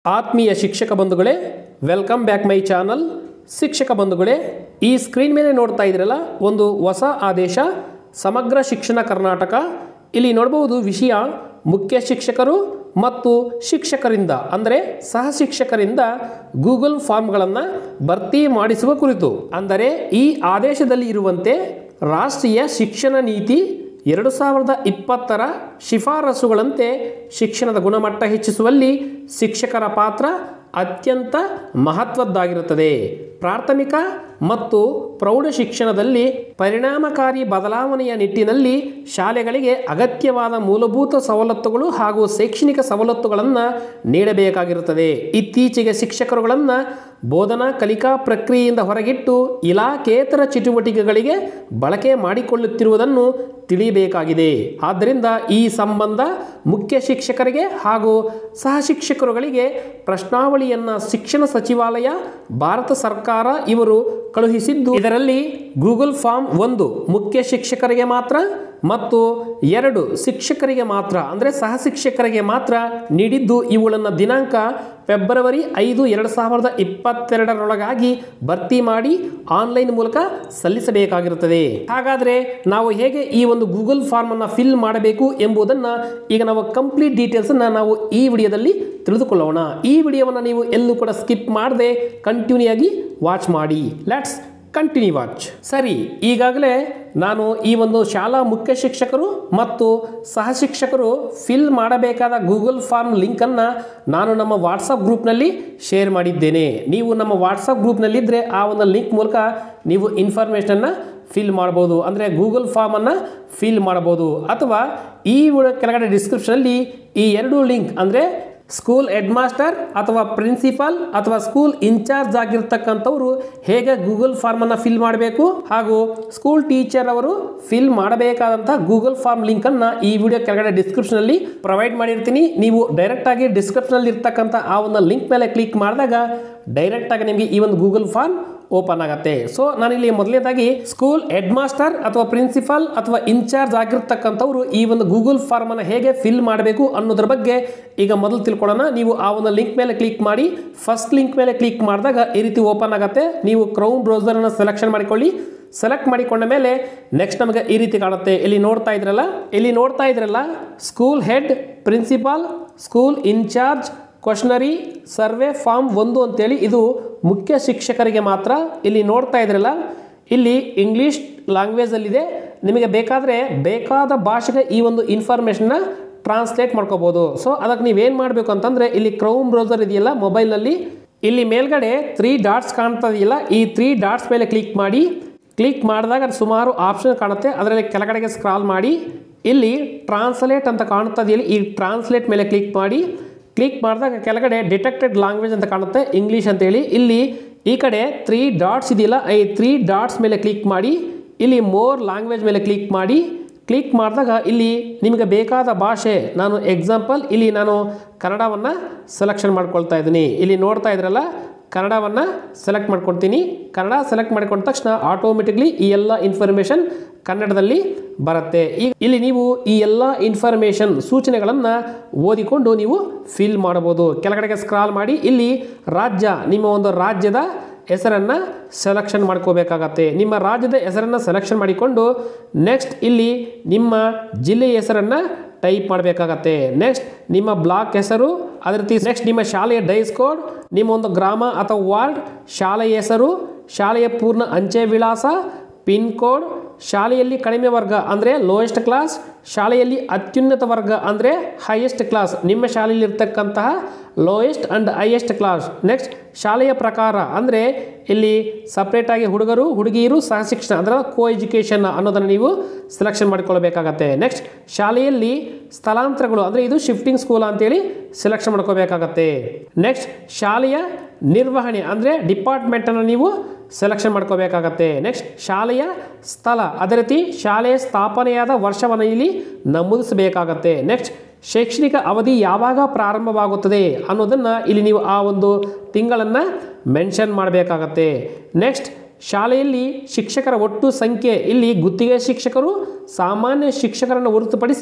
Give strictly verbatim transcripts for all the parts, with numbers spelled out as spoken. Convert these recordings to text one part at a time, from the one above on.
ಆತ್ಮೀಯ ಶಿಕ್ಷಕ ಬಂಧುಗಳೇ, ವೆಲ್ಕಮ್ ಬ್ಯಾಕ್ ಮೈ ಚಾನಲ್. ಶಿಕ್ಷಕ ಬಂಧುಗಳೇ, ಈ ಸ್ಕ್ರೀನ್ ಮೇಲೆ ನೋಡ್ತಾ ಇದ್ರಲ್ಲ ಒಂದು ಹೊಸ ಆದೇಶ, ಸಮಗ್ರ ಶಿಕ್ಷಣ ಕರ್ನಾಟಕ. ಇಲ್ಲಿ ನೋಡಬಹುದು ವಿಷಯ ಮುಖ್ಯ ಶಿಕ್ಷಕರು ಮತ್ತು ಶಿಕ್ಷಕರಿಂದ ಅಂದರೆ ಸಹ ಶಿಕ್ಷಕರಿಂದ ಗೂಗಲ್ ಫಾರ್ಮ್ಗಳನ್ನು ಭರ್ತಿ ಮಾಡಿಸುವ ಕುರಿತು. ಅಂದರೆ ಈ ಆದೇಶದಲ್ಲಿ ಇರುವಂತೆ ರಾಷ್ಟ್ರೀಯ ಶಿಕ್ಷಣ ನೀತಿ ಎರಡು ಸಾವಿರದ ಇಪ್ಪತ್ತರ ಶಿಫಾರಸುಗಳಂತೆ ಶಿಕ್ಷಣದ ಗುಣಮಟ್ಟ ಹೆಚ್ಚಿಸುವಲ್ಲಿ ಶಿಕ್ಷಕರ ಪಾತ್ರ ಅತ್ಯಂತ ಮಹತ್ವದ್ದಾಗಿರುತ್ತದೆ. ಪ್ರಾಥಮಿಕ ಮತ್ತು ಪ್ರೌಢ ಶಿಕ್ಷಣದಲ್ಲಿ ಪರಿಣಾಮಕಾರಿ ಬದಲಾವಣೆಯ ನಿಟ್ಟಿನಲ್ಲಿ ಶಾಲೆಗಳಿಗೆ ಅಗತ್ಯವಾದ ಮೂಲಭೂತ ಸವಲತ್ತುಗಳು ಹಾಗೂ ಶೈಕ್ಷಣಿಕ ಸವಲತ್ತುಗಳನ್ನು ನೀಡಬೇಕಾಗಿರುತ್ತದೆ. ಇತ್ತೀಚೆಗೆ ಶಿಕ್ಷಕರುಗಳನ್ನು ಬೋಧನಾ ಕಲಿಕಾ ಪ್ರಕ್ರಿಯೆಯಿಂದ ಹೊರಗಿಟ್ಟು ಇಲಾಖೇತರ ಚಟುವಟಿಕೆಗಳಿಗೆ ಬಳಕೆ ಮಾಡಿಕೊಳ್ಳುತ್ತಿರುವುದನ್ನು ತಿಳಿಯಬೇಕಾಗಿದೆ. ಆದ್ದರಿಂದ ಈ ಸಂಬಂಧ ಮುಖ್ಯ ಶಿಕ್ಷಕರಿಗೆ ಹಾಗೂ ಸಹ ಶಿಕ್ಷಕರುಗಳಿಗೆ ಪ್ರಶ್ನಾವಳಿಯನ್ನು ಶಿಕ್ಷಣ ಸಚಿವಾಲಯ, ಭಾರತ ಸರ್ಕಾರ ಇವರು ಕಳುಹಿಸಿದ್ದು, ಇದರಲ್ಲಿ ಗೂಗಲ್ ಫಾರ್ಮ್ ಒಂದು ಮುಖ್ಯ ಶಿಕ್ಷಕರಿಗೆ ಮಾತ್ರ ಮತ್ತು ಎರಡು ಶಿಕ್ಷಕರಿಗೆ ಮಾತ್ರ ಅಂದರೆ ಸಹ ಶಿಕ್ಷಕರಿಗೆ ಮಾತ್ರ ನೀಡಿದ್ದು, ಇವುಗಳನ್ನು ದಿನಾಂಕ ಫೆಬ್ರವರಿ ಐದು ಎರಡು ಸಾವಿರದ ಇಪ್ಪತ್ತೆರಡರೊಳಗಾಗಿ ಭರ್ತಿ ಮಾಡಿ ಆನ್ಲೈನ್ ಮೂಲಕ ಸಲ್ಲಿಸಬೇಕಾಗಿರುತ್ತದೆ. ಹಾಗಾದರೆ ನಾವು ಹೇಗೆ ಈ ಒಂದು ಗೂಗಲ್ ಫಾರ್ಮನ್ನು ಫಿಲ್ ಮಾಡಬೇಕು ಎಂಬುದನ್ನು ಈಗ ನಾವು ಕಂಪ್ಲೀಟ್ ಡೀಟೇಲ್ಸನ್ನು ನಾವು ಈ ವಿಡಿಯೋದಲ್ಲಿ ತಿಳಿದುಕೊಳ್ಳೋಣ. ಈ ವಿಡಿಯೋವನ್ನು ನೀವು ಎಲ್ಲೂ ಕೂಡ ಸ್ಕಿಪ್ ಮಾಡದೆ ಕಂಟಿನ್ಯೂ ಆಗಿ ವಾಚ್ ಮಾಡಿ. Let's continue watch. ಸರಿ, ಈಗಾಗಲೇ ನಾನು ಈ ಒಂದು ಶಾಲಾ ಮುಖ್ಯ ಶಿಕ್ಷಕರು ಮತ್ತು ಸಹ ಶಿಕ್ಷಕರು ಫಿಲ್ ಮಾಡಬೇಕಾದ ಗೂಗಲ್ ಫಾರ್ಮ್ ಲಿಂಕನ್ನು ನಾನು ನಮ್ಮ ವಾಟ್ಸಪ್ ಗ್ರೂಪ್ನಲ್ಲಿ ಶೇರ್ ಮಾಡಿದ್ದೇನೆ. ನೀವು ನಮ್ಮ ವಾಟ್ಸಪ್ ಗ್ರೂಪ್ನಲ್ಲಿದ್ದರೆ ಆ ಒಂದು ಲಿಂಕ್ ಮೂಲಕ ನೀವು ಇನ್ಫಾರ್ಮೇಷನನ್ನು ಫಿಲ್ ಮಾಡ್ಬೋದು, ಅಂದರೆ ಗೂಗಲ್ ಫಾರ್ಮನ್ನು ಫಿಲ್ ಮಾಡ್ಬೋದು. ಅಥವಾ ಈ ಕೆಳಗಡೆ ಡಿಸ್ಕ್ರಿಪ್ಷನಲ್ಲಿ ಈ ಎರಡು ಲಿಂಕ್ ಅಂದರೆ ಸ್ಕೂಲ್ ಹೆಡ್ ಮಾಸ್ಟರ್ ಅಥವಾ ಪ್ರಿನ್ಸಿಪಾಲ್ ಅಥವಾ ಸ್ಕೂಲ್ ಇನ್ಚಾರ್ಜ್ ಆಗಿರ್ತಕ್ಕಂಥವರು ಹೇಗೆ ಗೂಗಲ್ ಫಾರ್ಮನ್ನು ಫಿಲ್ ಮಾಡಬೇಕು ಹಾಗೂ ಸ್ಕೂಲ್ ಟೀಚರ್ ಅವರು ಫಿಲ್ ಮಾಡಬೇಕಾದಂಥ ಗೂಗಲ್ ಫಾರ್ಮ್ ಲಿಂಕನ್ನು ಈ ವಿಡಿಯೋ ಕೆಳಗಡೆ ಡಿಸ್ಕ್ರಿಪ್ಷನಲ್ಲಿ ಪ್ರೊವೈಡ್ ಮಾಡಿರ್ತೀನಿ. ನೀವು ಡೈರೆಕ್ಟಾಗಿ ಡಿಸ್ಕ್ರಿಪ್ಷನಲ್ಲಿ ಇರ್ತಕ್ಕಂಥ ಆ ಒಂದು ಲಿಂಕ್ ಮೇಲೆ ಕ್ಲಿಕ್ ಮಾಡಿದಾಗ ಡೈರೆಕ್ಟಾಗಿ ನಿಮಗೆ ಈ ಒಂದು ಗೂಗಲ್ ಫಾರ್ಮ್ ಓಪನ್ ಆಗುತ್ತೆ. ಸೊ ನಾನಿಲ್ಲಿ ಮೊದಲನೇದಾಗಿ ಸ್ಕೂಲ್ ಹೆಡ್ ಮಾಸ್ಟರ್ ಅಥವಾ ಪ್ರಿನ್ಸಿಪಾಲ್ ಅಥವಾ ಇನ್ಚಾರ್ಜ್ ಆಗಿರ್ತಕ್ಕಂಥವ್ರು ಈ ಒಂದು ಗೂಗಲ್ ಫಾರ್ಮನ್ನು ಹೇಗೆ ಫಿಲ್ ಮಾಡಬೇಕು ಅನ್ನೋದ್ರ ಬಗ್ಗೆ ಈಗ ಮೊದಲು ತಿಳ್ಕೊಳ್ಳೋಣ. ನೀವು ಆ ಒಂದು ಲಿಂಕ್ ಮೇಲೆ ಕ್ಲಿಕ್ ಮಾಡಿ, ಫಸ್ಟ್ ಲಿಂಕ್ ಮೇಲೆ ಕ್ಲಿಕ್ ಮಾಡಿದಾಗ ಈ ರೀತಿ ಓಪನ್ ಆಗುತ್ತೆ. ನೀವು ಕ್ರೌನ್ ಬ್ರೌಸರನ್ನು ಸೆಲೆಕ್ಷನ್ ಮಾಡಿಕೊಳ್ಳಿ. ಸೆಲೆಕ್ಟ್ ಮಾಡಿಕೊಂಡ ಮೇಲೆ ನೆಕ್ಸ್ಟ್ ನಮಗೆ ಈ ರೀತಿ ಕಾಣುತ್ತೆ. ಇಲ್ಲಿ ನೋಡ್ತಾ ಇದ್ರಲ್ಲ ಇಲ್ಲಿ ನೋಡ್ತಾ ಇದ್ರಲ್ಲ school head, principal, school incharge, questionnaire, survey form ಒಂದು ಅಂತೇಳಿ ಇದು ಮುಖ್ಯ ಶಿಕ್ಷಕರಿಗೆ ಮಾತ್ರ. ಇಲ್ಲಿ ನೋಡ್ತಾ ಇದ್ರಲ್ಲ ಇಲ್ಲಿ ಇಂಗ್ಲೀಷ್ ಲ್ಯಾಂಗ್ವೇಜಲ್ಲಿದೆ. ನಿಮಗೆ ಬೇಕಾದರೆ ಬೇಕಾದ ಭಾಷೆಗೆ ಈ ಒಂದು ಇನ್ಫಾರ್ಮೇಷನ್ನ ಟ್ರಾನ್ಸ್ಲೇಟ್ ಮಾಡ್ಕೋಬೋದು. ಸೊ ಅದಕ್ಕೆ ನೀವೇನು ಮಾಡಬೇಕು ಅಂತಂದರೆ ಇಲ್ಲಿ ಕ್ರೌನ್ ಬ್ರೌಸರ್ ಇದೆಯಲ್ಲ ಮೊಬೈಲ್ನಲ್ಲಿ, ಇಲ್ಲಿ ಮೇಲ್ಗಡೆ ತ್ರೀ ಡಾಟ್ಸ್ ಕಾಣ್ತಾ ಇದೆಯಲ್ಲ, ಈ ತ್ರೀ ಡಾಟ್ಸ್ ಮೇಲೆ ಕ್ಲಿಕ್ ಮಾಡಿ. ಕ್ಲಿಕ್ ಮಾಡಿದಾಗ ಸುಮಾರು ಆಪ್ಷನ್ ಕಾಣುತ್ತೆ. ಅದರಲ್ಲಿ ಕೆಳಗಡೆಗೆ ಸ್ಕ್ರಾಲ್ ಮಾಡಿ ಇಲ್ಲಿ ಟ್ರಾನ್ಸ್ಲೇಟ್ ಅಂತ ಕಾಣ್ತಾ ಇದೆಯಲ್ಲ, ಈ ಟ್ರಾನ್ಸ್ಲೇಟ್ ಮೇಲೆ ಕ್ಲಿಕ್ ಮಾಡಿ. ಕ್ಲಿಕ್ ಮಾಡಿದಾಗ ಕೆಳಗಡೆ ಡಿಟೆಕ್ಟೆಡ್ ಲ್ಯಾಂಗ್ವೇಜ್ ಅಂತ ಕಾಣುತ್ತೆ, ಇಂಗ್ಲೀಷ್ ಅಂತೇಳಿ. ಇಲ್ಲಿ ಈ ಕಡೆ ತ್ರೀ ಡಾಟ್ಸ್ ಇದೆಯಲ್ಲ, ಈ ತ್ರೀ ಡಾಟ್ಸ್ ಮೇಲೆ ಕ್ಲಿಕ್ ಮಾಡಿ. ಇಲ್ಲಿ ಮೋರ್ ಲ್ಯಾಂಗ್ವೇಜ್ ಮೇಲೆ ಕ್ಲಿಕ್ ಮಾಡಿ. ಕ್ಲಿಕ್ ಮಾಡಿದಾಗ ಇಲ್ಲಿ ನಿಮಗೆ ಬೇಕಾದ ಭಾಷೆ, ನಾನು ಎಕ್ಸಾಂಪಲ್ ಇಲ್ಲಿ ನಾನು ಕನ್ನಡವನ್ನು ಸೆಲೆಕ್ಷನ್ ಮಾಡ್ಕೊಳ್ತಾ ಇದ್ದೀನಿ. ಇಲ್ಲಿ ನೋಡ್ತಾ ಇದ್ರಲ್ಲ ಕನ್ನಡವನ್ನು ಸೆಲೆಕ್ಟ್ ಮಾಡ್ಕೊಳ್ತೀನಿ. ಕನ್ನಡ ಸೆಲೆಕ್ಟ್ ಮಾಡ್ಕೊಂಡ ತಕ್ಷಣ ಆಟೋಮೆಟಿಕ್ಲಿ ಈ ಎಲ್ಲ ಇನ್ಫಾರ್ಮೇಷನ್ ಕನ್ನಡದಲ್ಲಿ ಬರುತ್ತೆ. ಈಗ ಇಲ್ಲಿ ನೀವು ಈ ಎಲ್ಲ ಇನ್ಫಾರ್ಮೇಷನ್ ಸೂಚನೆಗಳನ್ನು ಓದಿಕೊಂಡು ನೀವು ಫಿಲ್ ಮಾಡಬಹುದು. ಕೆಳಗಡೆಗೆ ಸ್ಕ್ರಾಲ್ ಮಾಡಿ ಇಲ್ಲಿ ರಾಜ್ಯ, ನಿಮ್ಮ ಒಂದು ರಾಜ್ಯದ ಹೆಸರನ್ನು ಸೆಲೆಕ್ಷನ್ ಮಾಡ್ಕೋಬೇಕಾಗತ್ತೆ. ನಿಮ್ಮ ರಾಜ್ಯದ ಹೆಸರನ್ನು ಸೆಲೆಕ್ಷನ್ ಮಾಡಿಕೊಂಡು ನೆಕ್ಸ್ಟ್ ಇಲ್ಲಿ ನಿಮ್ಮ ಜಿಲ್ಲೆಯ ಹೆಸರನ್ನು ಟೈಪ್ ಮಾಡಬೇಕಾಗತ್ತೆ. ನೆಕ್ಸ್ಟ್ ನಿಮ್ಮ ಬ್ಲಾಕ್ ಹೆಸರು, ಅದೇ ರೀತಿ ನೆಕ್ಸ್ಟ್ ನಿಮ್ಮ ಶಾಲೆಯ ಡೈಸ್ ಕೋಡ್, ನಿಮ್ಮ ಒಂದು ಗ್ರಾಮ ಅಥವಾ ವಾರ್ಡ್, ಶಾಲೆಯ ಹೆಸರು, ಶಾಲೆಯ ಪೂರ್ಣ ಅಂಚೆ ವಿಳಾಸ, ಪಿನ್ ಕೋಡ್, ಶಾಲೆಯಲ್ಲಿ ಕಡಿಮೆ ವರ್ಗ ಅಂದರೆ ಲೋಯೆಸ್ಟ್ ಕ್ಲಾಸ್, ಶಾಲೆಯಲ್ಲಿ ಅತ್ಯುನ್ನತ ವರ್ಗ ಅಂದರೆ ಹೈಯೆಸ್ಟ್ ಕ್ಲಾಸ್, ನಿಮ್ಮ ಶಾಲೆಯಲ್ಲಿ ಇರ್ತಕ್ಕಂತಹ lowest and highest class. Next ಶಾಲೆಯ ಪ್ರಕಾರ ಅಂದರೆ ಇಲ್ಲಿ ಸಪ್ರೇಟಾಗಿ ಹುಡುಗರು ಹುಡುಗಿಯರು ಸಹ ಶಿಕ್ಷಣ ಅಂದರೆ ಕೋ ಎಜುಕೇಷನ್ ಅನ್ನೋದನ್ನು ನೀವು ಸೆಲೆಕ್ಷನ್ ಮಾಡಿಕೊಳ್ಬೇಕಾಗತ್ತೆ. ನೆಕ್ಸ್ಟ್ ಶಾಲೆಯಲ್ಲಿ ಸ್ಥಳಾಂತರಗಳು ಅಂದರೆ ಇದು ಶಿಫ್ಟಿಂಗ್ ಸ್ಕೂಲ್ ಅಂತೇಳಿ ಸೆಲೆಕ್ಷನ್ ಮಾಡ್ಕೋಬೇಕಾಗತ್ತೆ. ನೆಕ್ಸ್ಟ್ ಶಾಲೆಯ ನಿರ್ವಹಣೆ ಅಂದರೆ ಡಿಪಾರ್ಟ್ಮೆಂಟನ್ನು ನೀವು ಸೆಲೆಕ್ಷನ್ ಮಾಡ್ಕೋಬೇಕಾಗತ್ತೆ. ನೆಕ್ಸ್ಟ್ ಶಾಲೆಯ ಸ್ಥಳ, ಅದೇ ರೀತಿ ಶಾಲೆಯ ಸ್ಥಾಪನೆಯಾದ ವರ್ಷವನ್ನು ಇಲ್ಲಿ ನಮೂದಿಸಬೇಕಾಗತ್ತೆ. ನೆಕ್ಸ್ಟ್ ಶೈಕ್ಷಣಿಕ ಅವಧಿ ಯಾವಾಗ ಪ್ರಾರಂಭವಾಗುತ್ತದೆ ಅನ್ನೋದನ್ನು ಇಲ್ಲಿ ನೀವು ಆ ಒಂದು ತಿಂಗಳನ್ನು ಮೆನ್ಷನ್ ಮಾಡಬೇಕಾಗತ್ತೆ. ನೆಕ್ಸ್ಟ್ ಶಾಲೆಯಲ್ಲಿ ಶಿಕ್ಷಕರ ಒಟ್ಟು ಸಂಖ್ಯೆ, ಇಲ್ಲಿ ಗುತ್ತಿಗೆ ಶಿಕ್ಷಕರು, ಸಾಮಾನ್ಯ ಶಿಕ್ಷಕರನ್ನು ಹೊರತುಪಡಿಸಿ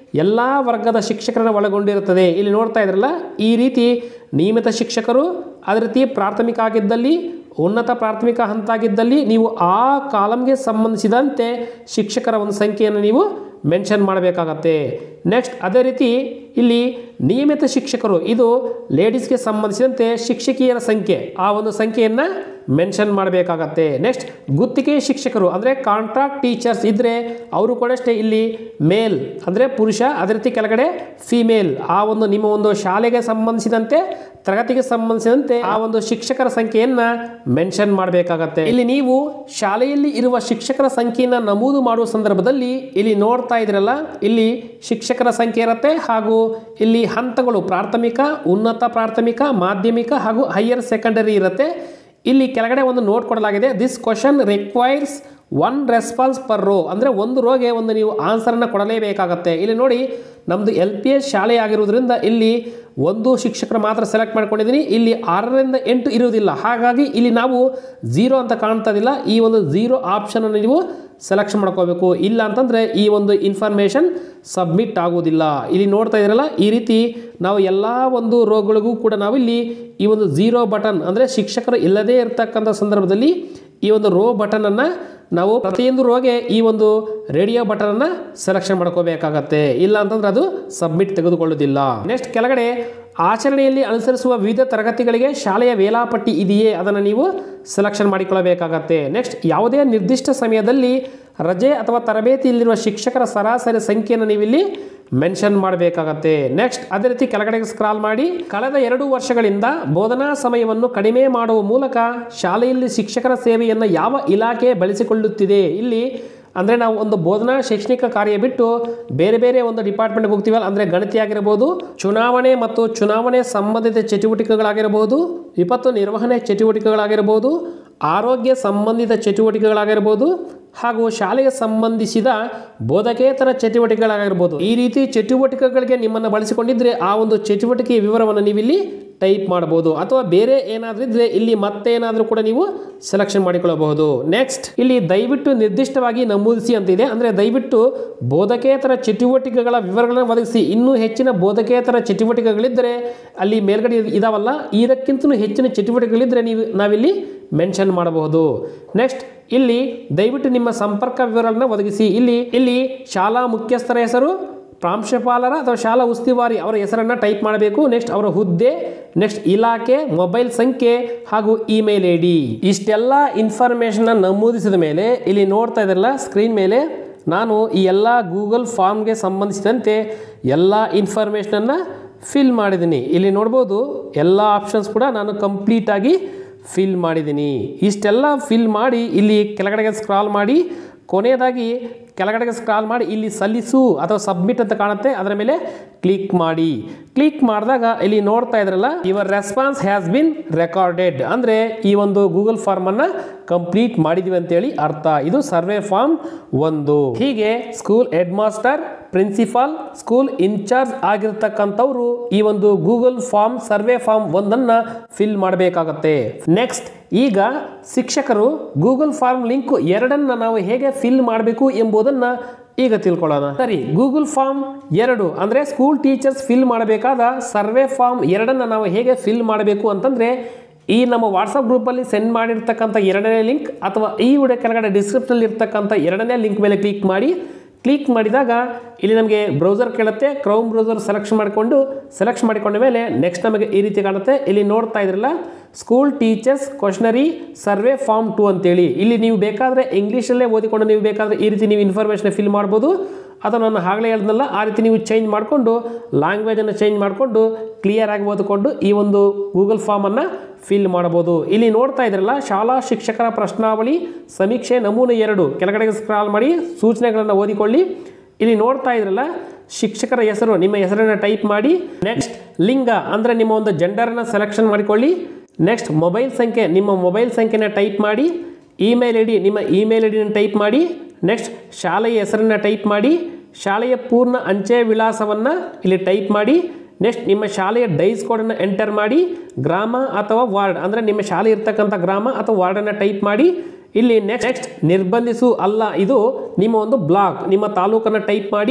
ಎಲ್ಲ ವರ್ಗದ ಶಿಕ್ಷಕರನ್ನು ಒಳಗೊಂಡಿರುತ್ತದೆ. ಇಲ್ಲಿ ನೋಡ್ತಾ ಇದ್ರಲ್ಲ, ಈ ರೀತಿ ನಿಯಮಿತ ಶಿಕ್ಷಕರು, ಅದೇ ರೀತಿ ಪ್ರಾಥಮಿಕ ಆಗಿದ್ದಲ್ಲಿ, ಉನ್ನತ ಪ್ರಾಥಮಿಕ ಹಂತ ಆಗಿದ್ದಲ್ಲಿ ನೀವು ಆ ಕಾಲಮ್ಗೆ ಸಂಬಂಧಿಸಿದಂತೆ ಶಿಕ್ಷಕರ ಒಂದು ಸಂಖ್ಯೆಯನ್ನು ನೀವು ಮೆನ್ಷನ್ ಮಾಡಬೇಕಾಗತ್ತೆ. ನೆಕ್ಸ್ಟ್ ಅದೇ ರೀತಿ ಇಲ್ಲಿ ನಿಯಮಿತ ಶಿಕ್ಷಕರು, ಇದು ಲೇಡೀಸ್ಗೆ ಸಂಬಂಧಿಸಿದಂತೆ ಶಿಕ್ಷಕಿಯರ ಸಂಖ್ಯೆ, ಆ ಒಂದು ಸಂಖ್ಯೆಯನ್ನು ಮೆನ್ಷನ್ ಮಾಡಬೇಕಾಗತ್ತೆ. ನೆಕ್ಸ್ಟ್ ಗುತ್ತಿಗೆ ಶಿಕ್ಷಕರು ಅಂದರೆ ಕಾಂಟ್ರಾಕ್ಟ್ ಟೀಚರ್ಸ್ ಇದ್ದರೆ ಅವರು ಕೂಡ ಅಷ್ಟೇ ಇಲ್ಲಿ ಮೇಲ್ ಅಂದರೆ ಪುರುಷ, ಅದೇ ರೀತಿ ಕೆಳಗಡೆ ಫಿಮೇಲ್, ಆ ಒಂದು ನಿಮ್ಮ ಒಂದು ಶಾಲೆಗೆ ಸಂಬಂಧಿಸಿದಂತೆ ತರಗತಿಗೆ ಸಂಬಂಧಿಸಿದಂತೆ ಆ ಒಂದು ಶಿಕ್ಷಕರ ಸಂಖ್ಯೆಯನ್ನು ಮೆನ್ಷನ್ ಮಾಡಬೇಕಾಗತ್ತೆ. ಇಲ್ಲಿ ನೀವು ಶಾಲೆಯಲ್ಲಿ ಇರುವ ಶಿಕ್ಷಕರ ಸಂಖ್ಯೆಯನ್ನು ನಮೂದು ಮಾಡುವ ಸಂದರ್ಭದಲ್ಲಿ ಇಲ್ಲಿ ನೋಡ್ತಾ ಇದ್ರಲ್ಲ, ಇಲ್ಲಿ ಶಿಕ್ಷಕರ ಸಂಖ್ಯೆ ಇರುತ್ತೆ ಹಾಗೂ ಇಲ್ಲಿ ಹಂತಗಳು ಪ್ರಾಥಮಿಕ, ಉನ್ನತ ಪ್ರಾಥಮಿಕ, ಮಾಧ್ಯಮಿಕ ಹಾಗೂ ಹೈಯರ್ ಸೆಕೆಂಡರಿ ಇರುತ್ತೆ. ಇಲ್ಲಿ ಕೆಳಗಡೆ ಒಂದು ನೋಟ್ ಕೊಡಲಾಗಿದೆ, this question requires one response per row, ಅಂದರೆ ಒಂದು ರೋಗೆ ಒಂದು ನೀವು ಆನ್ಸರನ್ನು ಕೊಡಲೇಬೇಕಾಗತ್ತೆ. ಇಲ್ಲಿ ನೋಡಿ, ನಮ್ಮದು ಎಲ್ ಪಿ ಎಸ್ ಶಾಲೆ ಆಗಿರುವುದರಿಂದ ಇಲ್ಲಿ ಒಂದು ಶಿಕ್ಷಕರು ಮಾತ್ರ ಸೆಲೆಕ್ಟ್ ಮಾಡ್ಕೊಂಡಿದ್ದೀನಿ. ಇಲ್ಲಿ ಆರರಿಂದ ಎಂಟು ಇರುವುದಿಲ್ಲ, ಹಾಗಾಗಿ ಇಲ್ಲಿ ನಾವು ಝೀರೋ ಅಂತ ಕಾಣ್ತದಿಲ್ಲ. ಈ ಒಂದು ಝೀರೋ ಆಪ್ಷನನ್ನು ನೀವು ಸೆಲೆಕ್ಷನ್ ಮಾಡ್ಕೋಬೇಕು, ಇಲ್ಲ ಅಂತಂದರೆ ಈ ಒಂದು ಇನ್ಫಾರ್ಮೇಷನ್ ಸಬ್ಮಿಟ್ ಆಗೋದಿಲ್ಲ. ಇಲ್ಲಿ ನೋಡ್ತಾ ಇದ್ದೀರಲ್ಲ, ಈ ರೀತಿ ನಾವು ಎಲ್ಲ ಒಂದು ರೋಗಳಿಗೂ ಕೂಡ ನಾವು ಇಲ್ಲಿ ಈ ಒಂದು ಝೀರೋ ಬಟನ್ ಅಂದರೆ ಶಿಕ್ಷಕರು ಇಲ್ಲದೇ ಇರತಕ್ಕಂಥ ಸಂದರ್ಭದಲ್ಲಿ ಈ ಒಂದು ರೋ ಬಟನನ್ನು ನಾವು ಪ್ರತಿಯೊಂದು ರೋಗೆ ಈ ಒಂದು ರೇಡಿಯೋ ಬಟನನ್ನು ಸೆಲೆಕ್ಷನ್ ಮಾಡ್ಕೋಬೇಕಾಗತ್ತೆ, ಇಲ್ಲ ಅಂತಂದ್ರೆ ಅದು ಸಬ್ಮಿಟ್ ತೆಗೆದುಕೊಳ್ಳೋದಿಲ್ಲ. ನೆಕ್ಸ್ಟ್ ಕೆಳಗಡೆ ಆಚರಣೆಯಲ್ಲಿ ಅನುಸರಿಸುವ ವಿವಿಧ ತರಗತಿಗಳಿಗೆ ಶಾಲೆಯ ವೇಳಾಪಟ್ಟಿ ಇದೆಯೇ, ಅದನ್ನು ನೀವು ಸೆಲೆಕ್ಷನ್ ಮಾಡಿಕೊಳ್ಳಬೇಕಾಗತ್ತೆ. ನೆಕ್ಸ್ಟ್ ಯಾವುದೇ ನಿರ್ದಿಷ್ಟ ಸಮಯದಲ್ಲಿ ರಜೆ ಅಥವಾ ತರಬೇತಿಯಲ್ಲಿರುವ ಶಿಕ್ಷಕರ ಸರಾಸರಿ ಸಂಖ್ಯೆಯನ್ನು ನೀವಿಲ್ಲಿ ಮೆನ್ಷನ್ ಮಾಡಬೇಕಾಗತ್ತೆ. ನೆಕ್ಸ್ಟ್ ಅದೇ ರೀತಿ ಕೆಳಗಡೆಗೆ ಸ್ಕ್ರಾಲ್ ಮಾಡಿ, ಕಳೆದ ಎರಡು ವರ್ಷಗಳಿಂದ ಬೋಧನಾ ಸಮಯವನ್ನು ಕಡಿಮೆ ಮಾಡುವ ಮೂಲಕ ಶಾಲೆಯಲ್ಲಿ ಶಿಕ್ಷಕರ ಸೇವೆಯನ್ನು ಯಾವ ಇಲಾಖೆ ಬಳಸಿಕೊಳ್ಳುತ್ತಿದೆ. ಇಲ್ಲಿ ಅಂದರೆ ನಾವು ಒಂದು ಬೋಧನಾ ಶೈಕ್ಷಣಿಕ ಕಾರ್ಯ ಬಿಟ್ಟು ಬೇರೆ ಬೇರೆ ಒಂದು ಡಿಪಾರ್ಟ್ಮೆಂಟ್ಗೆ ಹೋಗ್ತೀವಲ್ಲ, ಅಂದರೆ ಗಣತಿ ಆಗಿರಬಹುದು, ಚುನಾವಣೆ ಮತ್ತು ಚುನಾವಣೆ ಸಂಬಂಧಿತ ಚಟುವಟಿಕೆಗಳಾಗಿರಬಹುದು, ವಿಪತ್ತು ನಿರ್ವಹಣೆ ಚಟುವಟಿಕೆಗಳಾಗಿರಬಹುದು, ಆರೋಗ್ಯ ಸಂಬಂಧಿತ ಚಟುವಟಿಕೆಗಳಾಗಿರ್ಬೋದು ಹಾಗೂ ಶಾಲೆಗೆ ಸಂಬಂಧಿಸಿದ ಬೋಧಕೇತರ ಚಟುವಟಿಕೆಗಳಾಗಿರ್ಬೋದು. ಈ ರೀತಿ ಚಟುವಟಿಕೆಗಳಿಗೆ ನಿಮ್ಮನ್ನು ಬಳಸಿಕೊಂಡಿದ್ರೆ ಆ ಒಂದು ಚಟುವಟಿಕೆಯ ವಿವರವನ್ನು ನೀವಿಲ್ಲಿ ಟೈಪ್ ಮಾಡಬಹುದು, ಅಥವಾ ಬೇರೆ ಏನಾದರೂ ಇದ್ದರೆ ಇಲ್ಲಿ ಮತ್ತೆ ಏನಾದರೂ ಕೂಡ ನೀವು ಸೆಲೆಕ್ಷನ್ ಮಾಡಿಕೊಳ್ಳಬಹುದು. ನೆಕ್ಸ್ಟ್ ಇಲ್ಲಿ ದಯವಿಟ್ಟು ನಿರ್ದಿಷ್ಟವಾಗಿ ನಮೂದಿಸಿ ಅಂತಿದೆ, ಅಂದರೆ ದಯವಿಟ್ಟು ಬೋಧಕೇತರ ಚಟುವಟಿಕೆಗಳ ವಿವರಗಳನ್ನು ಒದಗಿಸಿ. ಇನ್ನೂ ಹೆಚ್ಚಿನ ಬೋಧಕೇತರ ಚಟುವಟಿಕೆಗಳಿದ್ದರೆ ಅಲ್ಲಿ ಮೇಲ್ಗಡೆ ಇದಾವಲ್ಲ, ಇದಕ್ಕಿಂತಲೂ ಹೆಚ್ಚಿನ ಚಟುವಟಿಕೆಗಳಿದ್ದರೆ ನೀವು ನಾವಿಲ್ಲಿ ಮೆನ್ಷನ್ ಮಾಡಬಹುದು. ನೆಕ್ಸ್ಟ್ ಇಲ್ಲಿ ದಯವಿಟ್ಟು ನಿಮ್ಮ ಸಂಪರ್ಕ ವಿವರಗಳನ್ನು ಒದಗಿಸಿ. ಇಲ್ಲಿ ಇಲ್ಲಿ ಶಾಲಾ ಮುಖ್ಯಸ್ಥರ ಹೆಸರು, ಪ್ರಾಂಶುಪಾಲರ ಅಥವಾ ಶಾಲಾ ಉಸ್ತುವಾರಿ ಅವರ ಹೆಸರನ್ನು ಟೈಪ್ ಮಾಡಬೇಕು. ನೆಕ್ಸ್ಟ್ ಅವರ ಹುದ್ದೆ, ನೆಕ್ಸ್ಟ್ ಇಲಾಖೆ, ಮೊಬೈಲ್ ಸಂಖ್ಯೆ ಹಾಗೂ ಇಮೇಲ್ ಐ ಡಿ. ಇಷ್ಟೆಲ್ಲ ಇನ್ಫಾರ್ಮೇಷನ್ನ ನಮೂದಿಸಿದ ಮೇಲೆ ಇಲ್ಲಿ ನೋಡ್ತಾ ಇದ್ರಲ್ಲ ಸ್ಕ್ರೀನ್ ಮೇಲೆ, ನಾನು ಈ ಎಲ್ಲ ಗೂಗಲ್ ಫಾರ್ಮ್ಗೆ ಸಂಬಂಧಿಸಿದಂತೆ ಎಲ್ಲ ಇನ್ಫಾರ್ಮೇಷನನ್ನು ಫಿಲ್ ಮಾಡಿದ್ದೀನಿ. ಇಲ್ಲಿ ನೋಡ್ಬೋದು ಎಲ್ಲ ಆಪ್ಷನ್ಸ್ ಕೂಡ ನಾನು ಕಂಪ್ಲೀಟಾಗಿ ಫಿಲ್ ಮಾಡಿದ್ದೀನಿ. ಇಷ್ಟೆಲ್ಲ ಫಿಲ್ ಮಾಡಿ ಇಲ್ಲಿ ಕೆಳಗಡೆಗೆ ಸ್ಕ್ರಾಲ್ ಮಾಡಿ, ಕೊನೆಯದಾಗಿ ಕೆಳಗಡೆಗೆ ಸ್ಕ್ರಾಲ್ ಮಾಡಿ ಇಲ್ಲಿ ಸಲ್ಲಿಸು ಅಥವಾ ಸಬ್ಮಿಟ್ ಅಂತ ಕಾಣುತ್ತೆ, ಅದರ ಮೇಲೆ ಕ್ಲಿಕ್ ಮಾಡಿ. ಕ್ಲಿಕ್ ಮಾಡಿದಾಗ ಇಲ್ಲಿ ನೋಡ್ತಾ ಇದ್ರಲ್ಲ, your response has been recorded, ಅಂದರೆ ಈ ಒಂದು ಗೂಗಲ್ ಫಾರ್ಮನ್ನು ಕಂಪ್ಲೀಟ್ ಮಾಡಿದ್ದೀವಿ ಅಂತೇಳಿ ಅರ್ಥ. ಇದು ಸರ್ವೆ ಫಾರ್ಮ್ ಒಂದು. ಹೀಗೆ school headmaster, principal, school incharge ಆಗಿರ್ತಕ್ಕಂಥವ್ರು ಈ ಒಂದು ಗೂಗಲ್ ಫಾರ್ಮ್ ಸರ್ವೆ ಫಾರ್ಮ್ ಒಂದನ್ನು ಫಿಲ್ ಮಾಡಬೇಕಾಗತ್ತೆ. ನೆಕ್ಸ್ಟ್ ಈಗ ಶಿಕ್ಷಕರು ಗೂಗಲ್ ಫಾರ್ಮ್ ಲಿಂಕ್ ಎರಡನ್ನ ನಾವು ಹೇಗೆ ಫಿಲ್ ಮಾಡಬೇಕು ಎಂಬುದನ್ನು ಈಗ ತಿಳ್ಕೊಳ್ಳೋಣ. ಸರಿ, ಗೂಗಲ್ ಫಾರ್ಮ್ ಎರಡು ಅಂದರೆ ಸ್ಕೂಲ್ ಟೀಚರ್ಸ್ ಫಿಲ್ ಮಾಡಬೇಕಾದ ಸರ್ವೆ ಫಾರ್ಮ್ ಎರಡನ್ನು ನಾವು ಹೇಗೆ ಫಿಲ್ ಮಾಡಬೇಕು ಅಂತಂದರೆ, ಈ ನಮ್ಮ ವಾಟ್ಸಪ್ ಗ್ರೂಪಲ್ಲಿ ಸೆಂಡ್ ಮಾಡಿರ್ತಕ್ಕಂಥ ಎರಡನೇ ಲಿಂಕ್ ಅಥವಾ ಈ ವಿಡಿಯೋ ಕೆಳಗಡೆ ಡಿಸ್ಕ್ರಿಪ್ಷನಲ್ಲಿ ಇರ್ತಕ್ಕಂಥ ಎರಡನೇ ಲಿಂಕ್ ಮೇಲೆ ಕ್ಲಿಕ್ ಮಾಡಿ. ಕ್ಲಿಕ್ ಮಾಡಿದಾಗ ಇಲ್ಲಿ ನಮಗೆ ಬ್ರೌಸರ್ ಕೇಳುತ್ತೆ, ಕ್ರೌಮ್ ಬ್ರೌಸರ್ ಸೆಲೆಕ್ಷನ್ ಮಾಡಿಕೊಂಡು ಸೆಲೆಕ್ಟ್ ಮಾಡಿಕೊಂಡ ಮೇಲೆ ನೆಕ್ಸ್ಟ್ ನಮಗೆ ಈ ರೀತಿ ಕಾಣುತ್ತೆ. ಇಲ್ಲಿ ನೋಡ್ತಾ ಇದ್ರಲ್ಲ, school teachers questionnaire survey form two ಅಂತೇಳಿ. ಇಲ್ಲಿ ನೀವು ಬೇಕಾದರೆ ಇಂಗ್ಲೀಷಲ್ಲೇ ಓದಿಕೊಂಡು ನೀವು ಬೇಕಾದರೆ ಈ ರೀತಿ ನೀವು ಇನ್ಫಾರ್ಮೇಷನ್ ಫಿಲ್ ಮಾಡ್ಬೋದು, ಅಥವಾ ನಾನು ಆಗಲೇ ಹೇಳಿದ್ನಲ್ಲ ಆ ರೀತಿ ನೀವು ಚೇಂಜ್ ಮಾಡಿಕೊಂಡು ಲ್ಯಾಂಗ್ವೇಜನ್ನು ಚೇಂಜ್ ಮಾಡಿಕೊಂಡು ಕ್ಲಿಯರ್ ಆಗಿ ಓದಿಕೊಂಡು ಈ ಒಂದು ಗೂಗಲ್ ಫಾರ್ಮನ್ನು ಫಿಲ್ ಮಾಡ್ಬೋದು. ಇಲ್ಲಿ ನೋಡ್ತಾ ಇದ್ರಲ್ಲ, ಶಾಲಾ ಶಿಕ್ಷಕರ ಪ್ರಶ್ನಾವಳಿ ಸಮೀಕ್ಷೆ ನಮೂನೆ ಎರಡು, ಕೆಳಗಡೆಗೆ ಸ್ಕ್ರಾಲ್ ಮಾಡಿ ಸೂಚನೆಗಳನ್ನು ಓದಿಕೊಳ್ಳಿ. ಇಲ್ಲಿ ನೋಡ್ತಾ ಇದ್ರಲ್ಲ, ಶಿಕ್ಷಕರ ಹೆಸರು, ನಿಮ್ಮ ಹೆಸರನ್ನು ಟೈಪ್ ಮಾಡಿ. ನೆಕ್ಸ್ಟ್ ಲಿಂಗ ಅಂದರೆ ನಿಮ್ಮ ಒಂದು ಜೆಂಡರನ್ನು ಸೆಲೆಕ್ಷನ್ ಮಾಡಿಕೊಳ್ಳಿ. ನೆಕ್ಸ್ಟ್ ಮೊಬೈಲ್ ಸಂಖ್ಯೆ, ನಿಮ್ಮ ಮೊಬೈಲ್ ಸಂಖ್ಯೆನ ಟೈಪ್ ಮಾಡಿ. ಇಮೇಲ್ ಐ ಡಿ, ನಿಮ್ಮ ಇಮೇಲ್ ಐ ಡಿನ ಟೈಪ್ ಮಾಡಿ. ನೆಕ್ಸ್ಟ್ ಶಾಲೆಯ ಹೆಸರನ್ನು ಟೈಪ್ ಮಾಡಿ. ಶಾಲೆಯ ಪೂರ್ಣ ಅಂಚೆ ವಿಳಾಸವನ್ನು ಇಲ್ಲಿ ಟೈಪ್ ಮಾಡಿ. ನೆಕ್ಸ್ಟ್ ನಿಮ್ಮ ಶಾಲೆಯ ಡೈಸ್ ಕೋಡನ್ನು ಎಂಟರ್ ಮಾಡಿ. ಗ್ರಾಮ ಅಥವಾ ವಾರ್ಡ್ ಅಂದರೆ ನಿಮ್ಮ ಶಾಲೆ ಇರ್ತಕ್ಕಂಥ ಗ್ರಾಮ ಅಥವಾ ವಾರ್ಡನ್ನು ಟೈಪ್ ಮಾಡಿ. ಇಲ್ಲಿ ನೆಕ್ಸ್ಟ್ ನಿರ್ಬಂಧಿಸು ಅಲ್ಲ, ಇದು ನಿಮ್ಮ ಒಂದು ಬ್ಲಾಕ್, ನಿಮ್ಮ ತಾಲೂಕನ್ನು ಟೈಪ್ ಮಾಡಿ.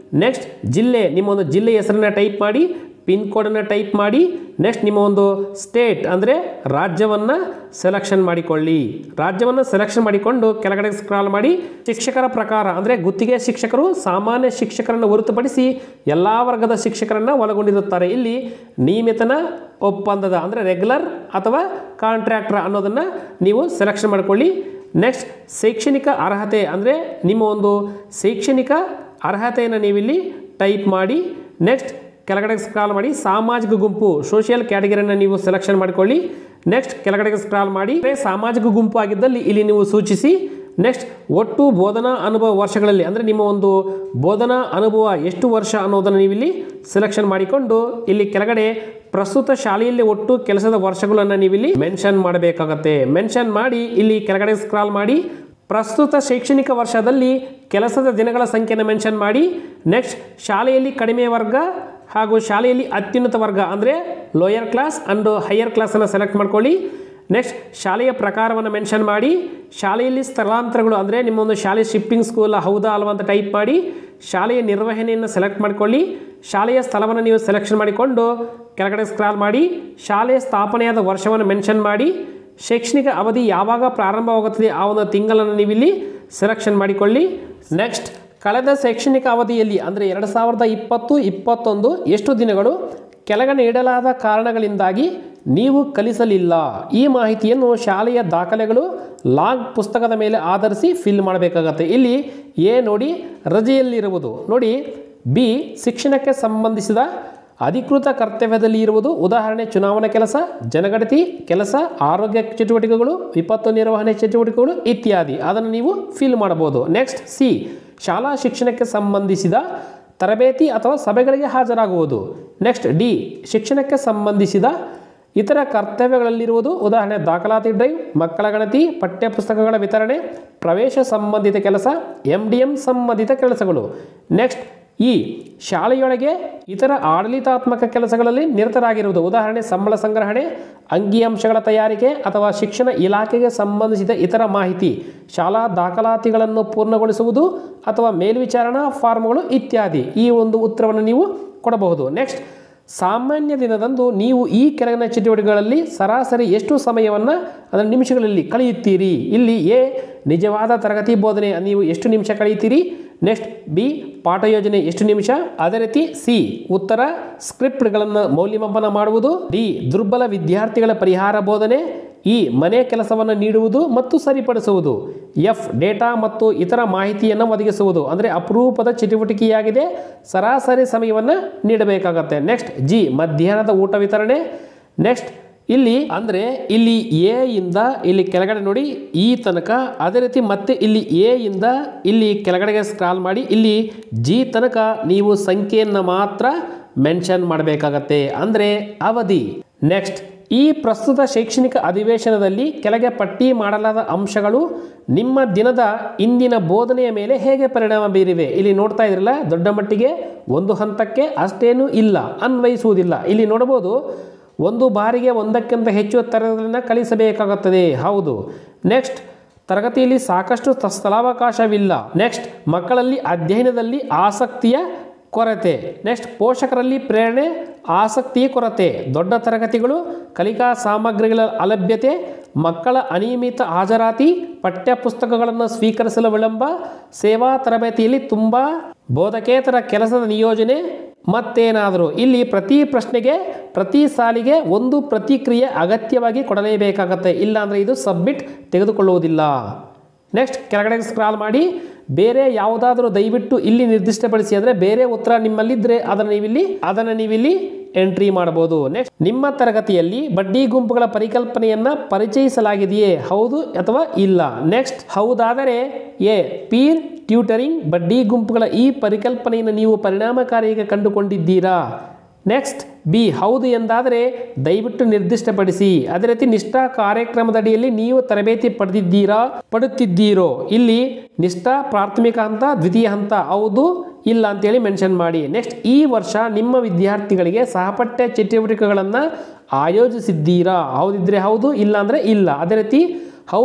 ನೆಕ್ಸ್ಟ್ ಜಿಲ್ಲೆ, ನಿಮ್ಮ ಒಂದು ಜಿಲ್ಲೆ ಹೆಸರನ್ನ ಟೈಪ್ ಮಾಡಿ, ಪಿನ್ ಕೋಡನ್ನು ಟೈಪ್ ಮಾಡಿ. ನೆಕ್ಸ್ಟ್ ನಿಮ್ಮ ಒಂದು ಸ್ಟೇಟ್ ಅಂದರೆ ರಾಜ್ಯವನ್ನು ಸೆಲೆಕ್ಷನ್ ಮಾಡಿಕೊಳ್ಳಿ. ರಾಜ್ಯವನ್ನು ಸೆಲೆಕ್ಷನ್ ಮಾಡಿಕೊಂಡು ಕೆಳಗಡೆ ಸ್ಕ್ರಾಲ್ ಮಾಡಿ. ಶಿಕ್ಷಕರ ಪ್ರಕಾರ ಅಂದರೆ ಗುತ್ತಿಗೆ ಶಿಕ್ಷಕರು ಸಾಮಾನ್ಯ ಶಿಕ್ಷಕರನ್ನು ಹೊರತುಪಡಿಸಿ ಎಲ್ಲ ವರ್ಗದ ಶಿಕ್ಷಕರನ್ನು ಒಳಗೊಂಡಿರುತ್ತಾರೆ. ಇಲ್ಲಿ ನಿಯಮಿತನ ಒಪ್ಪಂದದ ಅಂದರೆ ರೆಗ್ಯುಲರ್ ಅಥವಾ ಕಾಂಟ್ರಾಕ್ಟರ್ ಅನ್ನೋದನ್ನು ನೀವು ಸೆಲೆಕ್ಷನ್ ಮಾಡಿಕೊಳ್ಳಿ. ನೆಕ್ಸ್ಟ್ ಶೈಕ್ಷಣಿಕ ಅರ್ಹತೆ ಅಂದರೆ ನಿಮ್ಮ ಒಂದು ಶೈಕ್ಷಣಿಕ ಅರ್ಹತೆಯನ್ನು ನೀವಿಲ್ಲಿ ಟೈಪ್ ಮಾಡಿ. ನೆಕ್ಸ್ಟ್ ಕೆಳಗಡೆ ಸ್ಕ್ರಾಲ್ ಮಾಡಿ. ಸಾಮಾಜಿಕ ಗುಂಪು ಸೋಷಿಯಲ್ ಕ್ಯಾಟಗರಿಯನ್ನು ನೀವು ಸೆಲೆಕ್ಷನ್ ಮಾಡಿಕೊಳ್ಳಿ. ನೆಕ್ಸ್ಟ್ ಕೆಳಗಡೆ ಸ್ಕ್ರಾಲ್ ಮಾಡಿ. ಸಾಮಾಜಿಕ ಗುಂಪು ಆಗಿದ್ದಲ್ಲಿ ಇಲ್ಲಿ ನೀವು ಸೂಚಿಸಿ. ನೆಕ್ಸ್ಟ್ ಒಟ್ಟು ಬೋಧನಾ ಅನುಭವ ವರ್ಷಗಳಲ್ಲಿ ಅಂದರೆ ನಿಮ್ಮ ಒಂದು ಬೋಧನಾ ಅನುಭವ ಎಷ್ಟು ವರ್ಷ ಅನ್ನೋದನ್ನು ನೀವಿಲ್ಲಿ ಸೆಲೆಕ್ಷನ್ ಮಾಡಿಕೊಂಡು ಇಲ್ಲಿ ಕೆಳಗಡೆ ಪ್ರಸ್ತುತ ಶಾಲೆಯಲ್ಲಿ ಒಟ್ಟು ಕೆಲಸದ ವರ್ಷಗಳನ್ನು ನೀವಿಲ್ಲಿ ಮೆನ್ಷನ್ ಮಾಡಬೇಕಾಗತ್ತೆ. ಮೆನ್ಷನ್ ಮಾಡಿ ಇಲ್ಲಿ ಕೆಳಗಡೆ ಸ್ಕ್ರಾಲ್ ಮಾಡಿ. ಪ್ರಸ್ತುತ ಶೈಕ್ಷಣಿಕ ವರ್ಷದಲ್ಲಿ ಕೆಲಸದ ದಿನಗಳ ಸಂಖ್ಯೆಯನ್ನು ಮೆನ್ಷನ್ ಮಾಡಿ. ನೆಕ್ಸ್ಟ್ ಶಾಲೆಯಲ್ಲಿ ಕಡಿಮೆ ವರ್ಗ ಹಾಗೂ ಶಾಲೆಯಲ್ಲಿ ಅತ್ಯುನ್ನತ ವರ್ಗ ಅಂದರೆ ಲೋಯರ್ ಕ್ಲಾಸ್ ಆ್ಯಂಡ್ ಹೈಯರ್ ಕ್ಲಾಸನ್ನು ಸೆಲೆಕ್ಟ್ ಮಾಡ್ಕೊಳ್ಳಿ. ನೆಕ್ಸ್ಟ್ ಶಾಲೆಯ ಪ್ರಕಾರವನ್ನು ಮೆನ್ಷನ್ ಮಾಡಿ. ಶಾಲೆಯಲ್ಲಿ ಸ್ಥಳಾಂತರಗಳು ಅಂದರೆ ನಿಮ್ಮೊಂದು ಶಾಲೆ ಶಿಫ್ಟಿಂಗ್ ಸ್ಕೂಲ್ ಹೌದಾ ಅಲ್ವಾ ಅಂತ ಟೈಪ್ ಮಾಡಿ. ಶಾಲೆಯ ನಿರ್ವಹಣೆಯನ್ನು ಸೆಲೆಕ್ಟ್ ಮಾಡ್ಕೊಳ್ಳಿ. ಶಾಲೆಯ ಸ್ಥಳವನ್ನು ನೀವು ಸೆಲೆಕ್ಷನ್ ಮಾಡಿಕೊಂಡು ಕೆಳಗಡೆ ಸ್ಕ್ರಾಲ್ ಮಾಡಿ. ಶಾಲೆಯ ಸ್ಥಾಪನೆಯಾದ ವರ್ಷವನ್ನು ಮೆನ್ಷನ್ ಮಾಡಿ. ಶೈಕ್ಷಣಿಕ ಅವಧಿ ಯಾವಾಗ ಪ್ರಾರಂಭವಾಗುತ್ತದೆ ಆ ಒಂದು ತಿಂಗಳನ್ನು ನೀವಿಲ್ಲಿ ಸೆಲೆಕ್ಷನ್ ಮಾಡಿಕೊಳ್ಳಿ. ನೆಕ್ಸ್ಟ್ ಕಳೆದ ಶೈಕ್ಷಣಿಕ ಅವಧಿಯಲ್ಲಿ ಅಂದರೆ ಎರಡು ಸಾವಿರದ ಇಪ್ಪತ್ತು ಇಪ್ಪತ್ತೊಂದು ಎಷ್ಟು ದಿನಗಳು ಕೆಳಗೆ ನೀಡಲಾದ ಕಾರಣಗಳಿಂದಾಗಿ ನೀವು ಕಲಿಸಲಿಲ್ಲ. ಈ ಮಾಹಿತಿಯನ್ನು ಶಾಲೆಯ ದಾಖಲೆಗಳು ಲಾಗ್ ಪುಸ್ತಕದ ಮೇಲೆ ಆಧರಿಸಿ ಫಿಲ್ ಮಾಡಬೇಕಾಗತ್ತೆ. ಇಲ್ಲಿ ಎ ನೋಡಿ ರಜೆಯಲ್ಲಿರುವುದು ನೋಡಿ. ಬಿ ಶಿಕ್ಷಣಕ್ಕೆ ಸಂಬಂಧಿಸಿದ ಅಧಿಕೃತ ಕರ್ತವ್ಯದಲ್ಲಿ ಇರುವುದು, ಉದಾಹರಣೆ ಚುನಾವಣಾ ಕೆಲಸ, ಜನಗಣತಿ ಕೆಲಸ, ಆರೋಗ್ಯ ಚಟುವಟಿಕೆಗಳು, ವಿಪತ್ತು ನಿರ್ವಹಣೆ ಚಟುವಟಿಕೆಗಳು ಇತ್ಯಾದಿ ಅದನ್ನು ನೀವು ಫಿಲ್ ಮಾಡಬಹುದು. ನೆಕ್ಸ್ಟ್ ಸಿ ಶಾಲಾ ಶಿಕ್ಷಣಕ್ಕೆ ಸಂಬಂಧಿಸಿದ ತರಬೇತಿ ಅಥವಾ ಸಭೆಗಳಿಗೆ ಹಾಜರಾಗುವುದು. ನೆಕ್ಸ್ಟ್ ಡಿ ಶಿಕ್ಷಣಕ್ಕೆ ಸಂಬಂಧಿಸಿದ ಇತರ ಕರ್ತವ್ಯಗಳಲ್ಲಿರುವುದು, ಉದಾಹರಣೆ ದಾಖಲಾತಿ ಡ್ರೈವ್, ಮಕ್ಕಳ ಗಣತಿ, ಪಠ್ಯಪುಸ್ತಕಗಳ ವಿತರಣೆ, ಪ್ರವೇಶ ಸಂಬಂಧಿತ ಕೆಲಸ, ಎಂ ಡಿ ಎಂ ಸಂಬಂಧಿತ ಕೆಲಸಗಳು. ನೆಕ್ಸ್ಟ್ ಈ ಶಾಲೆಯೊಳಗೆ ಇತರ ಆಡಳಿತಾತ್ಮಕ ಕೆಲಸಗಳಲ್ಲಿ ನಿರತರಾಗಿರುವುದು, ಉದಾಹರಣೆ ಸಂಬಳ ಸಂಗ್ರಹಣೆ, ಅಂಕಿಅಂಶಗಳ ತಯಾರಿಕೆ ಅಥವಾ ಶಿಕ್ಷಣ ಇಲಾಖೆಗೆ ಸಂಬಂಧಿಸಿದ ಇತರ ಮಾಹಿತಿ, ಶಾಲಾ ದಾಖಲಾತಿಗಳನ್ನು ಪೂರ್ಣಗೊಳಿಸುವುದು ಅಥವಾ ಮೇಲ್ವಿಚಾರಣಾ ಫಾರ್ಮ್ಗಳು ಇತ್ಯಾದಿ. ಈ ಒಂದು ಉತ್ತರವನ್ನು ನೀವು ಕೊಡಬಹುದು. ನೆಕ್ಸ್ಟ್ ಸಾಮಾನ್ಯ ದಿನದಂದು ನೀವು ಈ ಕೆಳಗಿನ ಚಟುವಟಿಕೆಗಳಲ್ಲಿ ಸರಾಸರಿ ಎಷ್ಟು ಸಮಯವನ್ನು ಅದರ ನಿಮಿಷಗಳಲ್ಲಿ ಕಳೆಯುತ್ತೀರಿ. ಇಲ್ಲಿ ಎ ನಿಜವಾದ ತರಗತಿ ಬೋಧನೆ ನೀವು ಎಷ್ಟು ನಿಮಿಷ ಕಳೆಯುತ್ತೀರಿ. ನೆಕ್ಸ್ಟ್ ಬಿ ಪಾಠ ಯೋಜನೆ ಎಷ್ಟು ನಿಮಿಷ. ಅದೇ ರೀತಿ ಸಿ ಉತ್ತರ ಸ್ಕ್ರಿಪ್ಟ್ಗಳನ್ನು ಮೌಲ್ಯಮಾಪನ ಮಾಡುವುದು. ಡಿ ದುರ್ಬಲ ವಿದ್ಯಾರ್ಥಿಗಳ ಪರಿಹಾರ ಬೋಧನೆ. ಇ ಮನೆ ಕೆಲಸವನ್ನು ನೀಡುವುದು ಮತ್ತು ಸರಿಪಡಿಸುವುದು. ಎಫ್ ಡೇಟಾ ಮತ್ತು ಇತರ ಮಾಹಿತಿಯನ್ನು ಒದಗಿಸುವುದು ಅಂದರೆ ಅಪರೂಪದ ಚಟುವಟಿಕೆಯಾಗಿದೆ, ಸರಾಸರಿ ಸಮಯವನ್ನು ನೀಡಬೇಕಾಗತ್ತೆ. ನೆಕ್ಸ್ಟ್ ಜಿ ಮಧ್ಯಾಹ್ನದ ಊಟ ವಿತರಣೆ. ನೆಕ್ಸ್ಟ್ ಇಲ್ಲಿ ಅಂದರೆ ಇಲ್ಲಿ ಎ ಇಂದ ಇಲ್ಲಿ ಕೆಳಗಡೆ ನೋಡಿ ಈ ತನಕ, ಅದೇ ರೀತಿ ಮತ್ತೆ ಇಲ್ಲಿ ಎ ಇಂದ ಇಲ್ಲಿ ಕೆಳಗಡೆಗೆ ಸ್ಕ್ರಾಲ್ ಮಾಡಿ ಇಲ್ಲಿ ಜಿ ತನಕ ನೀವು ಸಂಖ್ಯೆಯನ್ನು ಮಾತ್ರ ಮೆನ್ಷನ್ ಮಾಡಬೇಕಾಗತ್ತೆ ಅಂದರೆ ಅವಧಿ. ನೆಕ್ಸ್ಟ್ ಈ ಪ್ರಸ್ತುತ ಶೈಕ್ಷಣಿಕ ಅಧಿವೇಶನದಲ್ಲಿ ಕೆಳಗೆ ಪಟ್ಟಿ ಮಾಡಲಾದ ಅಂಶಗಳು ನಿಮ್ಮ ದಿನದ ಇಂದಿನ ಬೋಧನೆಯ ಮೇಲೆ ಹೇಗೆ ಪರಿಣಾಮ ಬೀರಿವೆ. ಇಲ್ಲಿ ನೋಡ್ತಾ ಇದ್ರಲ್ಲ, ದೊಡ್ಡ ಮಟ್ಟಿಗೆ ಒಂದು ಹಂತಕ್ಕೆ ಅಷ್ಟೇನೂ ಇಲ್ಲ, ಅನ್ವಯಿಸುವುದಿಲ್ಲ. ಇಲ್ಲಿ ನೋಡಬಹುದು ಒಂದು ಬಾರಿಗೆ ಒಂದಕ್ಕಿಂತ ಹೆಚ್ಚು ತರಗತಿಗಳನ್ನು ಕಲಿಸಬೇಕಾಗುತ್ತದೆ. ಹೌದು. ನೆಕ್ಸ್ಟ್ ತರಗತಿಯಲ್ಲಿ ಸಾಕಷ್ಟು ಸ್ಥಳಾವಕಾಶವಿಲ್ಲ. ನೆಕ್ಸ್ಟ್ ಮಕ್ಕಳಲ್ಲಿ ಅಧ್ಯಯನದಲ್ಲಿ ಆಸಕ್ತಿಯ ಕೊರತೆ. ನೆಕ್ಸ್ಟ್ ಪೋಷಕರಲ್ಲಿ ಪ್ರೇರಣೆ, ಆಸಕ್ತಿಯ ಕೊರತೆ, ದೊಡ್ಡ ತರಗತಿಗಳು, ಕಲಿಕಾ ಸಾಮಗ್ರಿಗಳ ಅಲಭ್ಯತೆ, ಮಕ್ಕಳ ಅನಿಯಮಿತ ಹಾಜರಾತಿ, ಪಠ್ಯಪುಸ್ತಕಗಳನ್ನು ಸ್ವೀಕರಿಸಲು ವಿಳಂಬ, ಸೇವಾ ತರಬೇತಿಯಲ್ಲಿ ತುಂಬ ಬೋಧಕೇತರ ಕೆಲಸದ ನಿಯೋಜನೆ ಮತ್ತೇನಾದರೂ. ಇಲ್ಲಿ ಪ್ರತಿ ಪ್ರಶ್ನೆಗೆ ಪ್ರತಿ ಸಾಲಿಗೆ ಒಂದು ಪ್ರತಿಕ್ರಿಯೆ ಅಗತ್ಯವಾಗಿ ಕೊಡಲೇಬೇಕಾಗತ್ತೆ, ಇಲ್ಲಾಂದರೆ ಇದು ಸಬ್ಮಿಟ್ ತೆಗೆದುಕೊಳ್ಳುವುದಿಲ್ಲ. ನೆಕ್ಸ್ಟ್ ಕೆಳಗಡೆ ಸ್ಕ್ರಾಲ್ ಮಾಡಿ ಬೇರೆ ಯಾವುದಾದ್ರೂ ದಯವಿಟ್ಟು ಇಲ್ಲಿ ನಿರ್ದಿಷ್ಟಪಡಿಸಿ ಅಂದರೆ ಬೇರೆ ಉತ್ತರ ನಿಮ್ಮಲ್ಲಿದ್ದರೆ ಅದನ್ನು ನೀವಿಲ್ಲಿ ಅದನ್ನು ನೀವಿಲ್ಲಿ ಎಂಟ್ರಿ ಮಾಡಬಹುದು. ನೆಕ್ಸ್ಟ್ ನಿಮ್ಮ ತರಗತಿಯಲ್ಲಿ ಬಡ್ಡಿ ಗುಂಪುಗಳ ಪರಿಕಲ್ಪನೆಯನ್ನು ಪರಿಚಯಿಸಲಾಗಿದೆಯೇ, ಹೌದು ಅಥವಾ ಇಲ್ಲ. ನೆಕ್ಸ್ಟ್ ಹೌದಾದರೆ ಎ ಪೀರ್ ಟ್ಯೂಟರಿಂಗ್ ಬಡ್ಡಿ ಗುಂಪುಗಳ ಈ ಪರಿಕಲ್ಪನೆಯನ್ನು ನೀವು ಪರಿಣಾಮಕಾರಿಯಾಗಿ ಕಂಡುಕೊಂಡಿದ್ದೀರಾ. ನೆಕ್ಸ್ಟ್ ಬಿ ಹೌದು ಎಂದಾದರೆ ದಯವಿಟ್ಟು ನಿರ್ದಿಷ್ಟಪಡಿಸಿ. ಅದೇ ರೀತಿ ನಿಷ್ಠಾ ಕಾರ್ಯಕ್ರಮದಡಿಯಲ್ಲಿ ನೀವು ತರಬೇತಿ ಪಡೆದಿದ್ದೀರಾ ಪಡುತ್ತಿದ್ದೀರೋ. ಇಲ್ಲಿ ನಿಷ್ಠಾ ಪ್ರಾಥಮಿಕ ಹಂತ, ದ್ವಿತೀಯ ಹಂತ, ಹೌದು ಇಲ್ಲ ಅಂತೇಳಿ ಮೆನ್ಷನ್ ಮಾಡಿ. ನೆಕ್ಸ್ಟ್ ಈ ವರ್ಷ ನಿಮ್ಮ ವಿದ್ಯಾರ್ಥಿಗಳಿಗೆ ಸಹಪಠ್ಯ ಚಟುವಟಿಕೆಗಳನ್ನು ಆಯೋಜಿಸಿದ್ದೀರಾ, ಹೌದಿದ್ರೆ ಹೌದು, ಇಲ್ಲ ಅಂದರೆ ಇಲ್ಲ. ಅದೇ ರೀತಿ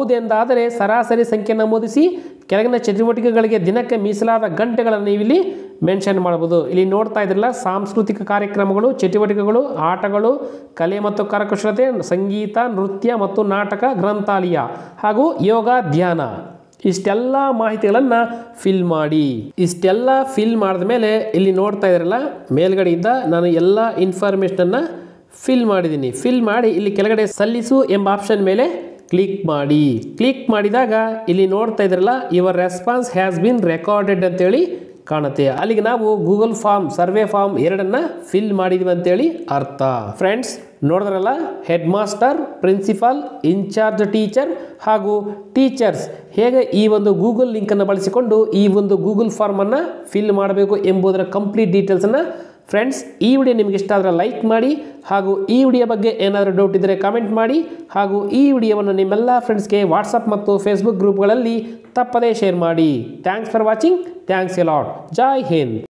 ಹೌದೆಂದಾದರೆ ಸರಾಸರಿ ಸಂಖ್ಯೆ ನಮೂದಿಸಿ. ಕೆಳಗಿನ ಚಟುವಟಿಕೆಗಳಿಗೆ ದಿನಕ್ಕೆ ಮೀಸಲಾದ ಗಂಟೆಗಳನ್ನು ನೀವಿಲ್ಲಿ ಮೆನ್ಷನ್ ಮಾಡ್ಬೋದು. ಇಲ್ಲಿ ನೋಡ್ತಾ ಇದ್ರಲ್ಲ ಸಾಂಸ್ಕೃತಿಕ ಕಾರ್ಯಕ್ರಮಗಳು, ಚಟುವಟಿಕೆಗಳು, ಆಟಗಳು, ಕಲೆ ಮತ್ತು ಕರಕುಶಲತೆ, ಸಂಗೀತ, ನೃತ್ಯ ಮತ್ತು ನಾಟಕ, ಗ್ರಂಥಾಲಯ ಹಾಗೂ ಯೋಗ, ಧ್ಯಾನ. ಇಷ್ಟೆಲ್ಲ ಮಾಹಿತಿಗಳನ್ನು ಫಿಲ್ ಮಾಡಿ. ಇಷ್ಟೆಲ್ಲ ಫಿಲ್ ಮಾಡಿದ ಮೇಲೆ ಇಲ್ಲಿ ನೋಡ್ತಾ ಇದ್ರಲ್ಲ ಮೇಲ್ಗಡೆಯಿಂದ ನಾನು ಎಲ್ಲ ಇನ್ಫಾರ್ಮೇಷನನ್ನು ಫಿಲ್ ಮಾಡಿದ್ದೀನಿ. ಫಿಲ್ ಮಾಡಿ ಇಲ್ಲಿ ಕೆಳಗಡೆ ಸಲ್ಲಿಸು ಎಂಬ ಆಪ್ಷನ್ ಮೇಲೆ ಕ್ಲಿಕ್ ಮಾಡಿ. ಕ್ಲಿಕ್ ಮಾಡಿದಾಗ ಇಲ್ಲಿ ನೋಡ್ತಾ ಇದ್ರಲ್ಲ your response has been recorded ಅಂತೇಳಿ ಕಾಣುತ್ತೆ. ಅಲ್ಲಿಗೆ ನಾವು ಗೂಗಲ್ ಫಾರ್ಮ್ ಸರ್ವೆ ಫಾರ್ಮ್ ಎರಡನ್ನ ಫಿಲ್ ಮಾಡಿದ್ವಿ ಅಂತೇಳಿ ಅರ್ಥ. ಫ್ರೆಂಡ್ಸ್ ನೋಡಿದ್ರಲ್ಲ headmaster, principal, incharge teacher ಹಾಗೂ ಟೀಚರ್ಸ್ ಹೇಗೆ ಈ ಒಂದು ಗೂಗಲ್ ಲಿಂಕನ್ನು ಬಳಸಿಕೊಂಡು ಈ ಒಂದು ಗೂಗಲ್ ಫಾರ್ಮನ್ನು ಫಿಲ್ ಮಾಡಬೇಕು ಎಂಬುದರ ಕಂಪ್ಲೀಟ್ ಡೀಟೇಲ್ಸನ್ನು. ಫ್ರೆಂಡ್ಸ್ ಈ ವಿಡಿಯೋ ನಿಮಗೆ ಇಷ್ಟ ಆದರೆ ಲೈಕ್ ಮಾಡಿ ಹಾಗೂ ಈ ವಿಡಿಯೋ ಬಗ್ಗೆ ಏನಾದರೂ ಡೌಟ್ ಇದ್ದರೆ ಕಾಮೆಂಟ್ ಮಾಡಿ ಹಾಗೂ ಈ ವಿಡಿಯೋವನ್ನು ನಿಮ್ಮೆಲ್ಲ ಫ್ರೆಂಡ್ಸ್ಗೆ ವಾಟ್ಸಪ್ ಮತ್ತು ಫೇಸ್ಬುಕ್ ಗ್ರೂಪ್ಗಳಲ್ಲಿ ತಪ್ಪದೇ ಶೇರ್ ಮಾಡಿ. Thanks for watching. Thanks a lot. Jai Hind.